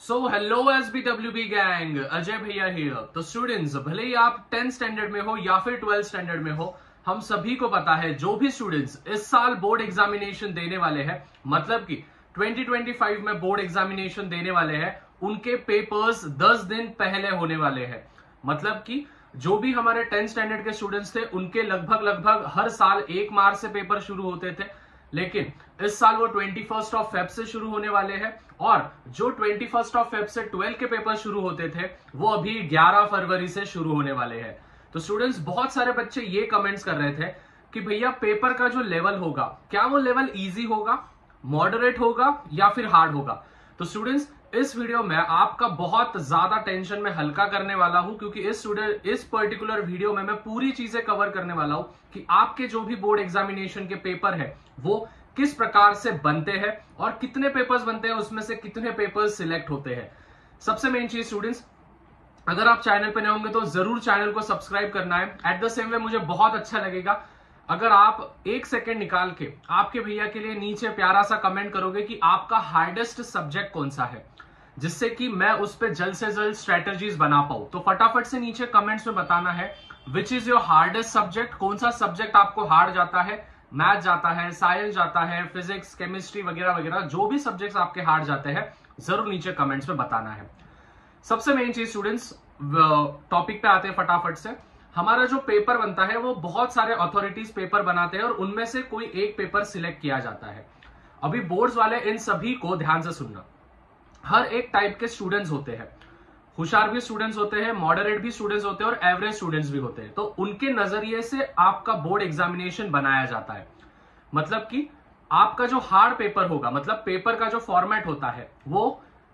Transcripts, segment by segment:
सो hello SBWB gang, Ajay भैया here. तो students, भले ही आप 10th स्टैंडर्ड में हो या फिर 12th स्टैंडर्ड में हो, हम सभी को पता है जो भी स्टूडेंट्स इस साल बोर्ड एग्जामिनेशन देने वाले हैं, मतलब कि 2025 में बोर्ड एग्जामिनेशन देने वाले हैं, उनके पेपर्स 10 दिन पहले होने वाले हैं। मतलब कि जो भी हमारे 10th स्टैंडर्ड के स्टूडेंट्स थे, उनके लगभग हर साल 1 मार्च से पेपर शुरू होते थे, लेकिन इस साल वो 21 फेब से शुरू होने वाले हैं। और जो 21 फेब से 12 के पेपर शुरू होते थे, वो अभी 11 फरवरी से शुरू होने वाले हैं। तो स्टूडेंट्स, बहुत सारे बच्चे ये कमेंट्स कर रहे थे कि भैया पेपर का जो लेवल होगा, क्या वो लेवल इजी होगा, मॉडरेट होगा या फिर हार्ड होगा। तो स्टूडेंट्स, इस वीडियो में आपका बहुत ज्यादा टेंशन में हल्का करने वाला हूं, क्योंकि इस पर्टिकुलर वीडियो में मैं पूरी चीजें कवर करने वाला हूं कि आपके जो भी बोर्ड एग्जामिनेशन के पेपर है वो किस प्रकार से बनते हैं और कितने पेपर्स बनते हैं, उसमें से कितने पेपर्स सिलेक्ट होते हैं। सबसे मेन चीज स्टूडेंट्स, अगर आप चैनल पर नए होंगे तो जरूर चैनल को सब्सक्राइब करना है। एट द सेम वे मुझे बहुत अच्छा लगेगा अगर आप 1 सेकेंड निकाल के आपके भैया के लिए नीचे प्यारा सा कमेंट करोगे कि आपका हार्डेस्ट सब्जेक्ट कौन सा है, जिससे कि मैं उस पर जल्द से जल्द स्ट्रेटजीज बना पाऊं। तो फटाफट से नीचे कमेंट्स में बताना है which is your hardest subject. कौन सा सब्जेक्ट आपको हार्ड जाता है, मैथ जाता है, साइंस जाता है, फिजिक्स, केमिस्ट्री वगैरह वगैरह, जो भी सब्जेक्ट्स आपके हार्ड जाते हैं जरूर नीचे कमेंट्स में बताना है। सबसे मेन चीज स्टूडेंट्स, टॉपिक पे आते हैं फटाफट से। हमारा जो पेपर बनता है वो बहुत सारे अथॉरिटीज पेपर बनाते हैं और उनमें से कोई एक पेपर सिलेक्ट किया जाता है। अभी बोर्ड्स वाले इन सभी को ध्यान से सुनना। हर एक टाइप के स्टूडेंट्स होते हैं, होशियार भी स्टूडेंट्स होते हैं, मॉडरेट भी स्टूडेंट्स होते हैं और एवरेज स्टूडेंट्स भी होते हैं। तो उनके नजरिए से आपका बोर्ड एग्जामिनेशन बनाया जाता है। मतलब कि आपका जो हार्ड पेपर होगा, मतलब पेपर का जो फॉर्मेट होता है वो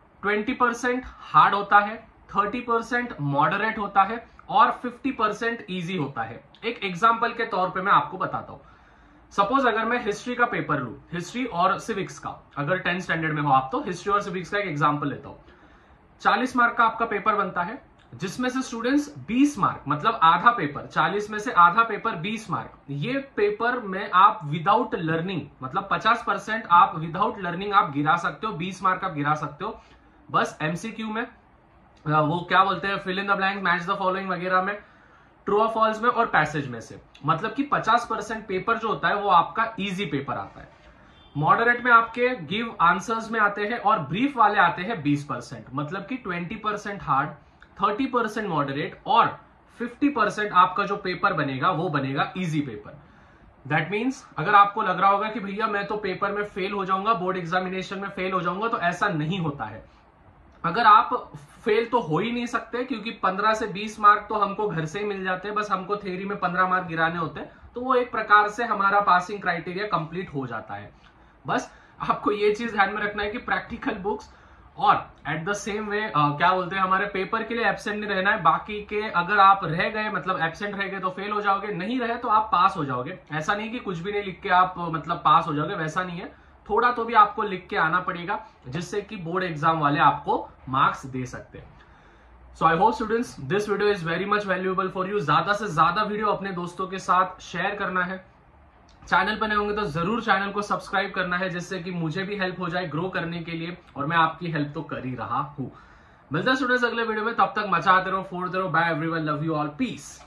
20% हार्ड होता है, 30% मॉडरेट होता है और 50% इजी होता है। एक एग्जाम्पल के तौर पे मैं आपको बताता हूं। सपोज अगर मैं हिस्ट्री का पेपर लूं, हिस्ट्री और सिविक्स का, अगर 10th स्टैंडर्ड में हो आप तो हिस्ट्री और सिविक्स का एक एग्जाम्पल लेता हूं। 40 मार्क का आपका पेपर बनता है, जिसमें से स्टूडेंट्स 20 मार्क, मतलब आधा पेपर, 40 में से आधा पेपर 20 मार्क, ये पेपर में आप विदाउट लर्निंग, मतलब 50% आप विदाउट लर्निंग आप गिरा सकते हो, 20 मार्क आप गिरा सकते हो बस एमसीक्यू में, वो क्या बोलते हैं, fill in the blank, match the following वगैरह में, ट्रू और फॉल्स में और पैसेज में से। मतलब कि 50% पेपर जो होता है वो आपका इजी पेपर आता है। मॉडरेट में आपके गिव आंसर्स में आते हैं और ब्रीफ वाले आते हैं 20%, मतलब कि 20% हार्ड, 30% मॉडरेट और 50% आपका जो पेपर बनेगा वो बनेगा इजी पेपर। दैट मीन्स अगर आपको लग रहा होगा कि भैया मैं तो पेपर में फेल हो जाऊंगा, बोर्ड एग्जामिनेशन में फेल हो जाऊंगा, तो ऐसा नहीं होता है। अगर आप फेल तो हो ही नहीं सकते, क्योंकि 15 से 20 मार्क तो हमको घर से ही मिल जाते हैं, बस हमको थ्योरी में 15 मार्क गिराने होते हैं, तो वो एक प्रकार से हमारा पासिंग क्राइटेरिया कंप्लीट हो जाता है। बस आपको ये चीज ध्यान में रखना है कि प्रैक्टिकल बुक्स और एट द सेम वे क्या बोलते हैं, हमारे पेपर के लिए एब्सेंट नहीं रहना है। बाकी के अगर आप रह गए, मतलब एब्सेंट रह गए तो फेल हो जाओगे, नहीं रहे तो आप पास हो जाओगे। ऐसा नहीं कि कुछ भी नहीं लिख के आप मतलब पास हो जाओगे, वैसा नहीं है। थोड़ा तो भी आपको लिख के आना पड़ेगा, जिससे कि बोर्ड एग्जाम वाले आपको मार्क्स दे सकते हैं। So I hope students this video is very much valuable for you. ज्यादा से ज्यादा वीडियो अपने दोस्तों के साथ शेयर करना है। चैनल पर नए होंगे तो जरूर चैनल को सब्सक्राइब करना है, जिससे कि मुझे भी हेल्प हो जाए ग्रो करने के लिए, और मैं आपकी हेल्प तो कर ही रहा हूं। मिलते हैं स्टूडेंट्स अगले वीडियो में, तब तक मचाते रहो, फोड़ते रहो। Bye everyone, love you all, piece.